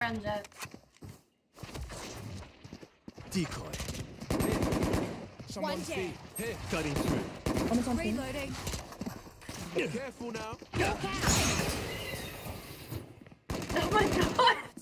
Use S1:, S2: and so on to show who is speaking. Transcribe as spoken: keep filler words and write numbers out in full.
S1: Around Jet.
S2: Decoy.
S3: Someone's
S4: One
S3: feet.
S4: dead.
S3: Here.
S2: Cutting through.
S5: Almost on screen.
S4: Reloading.
S3: Careful now.
S4: Look out.
S1: Oh my god!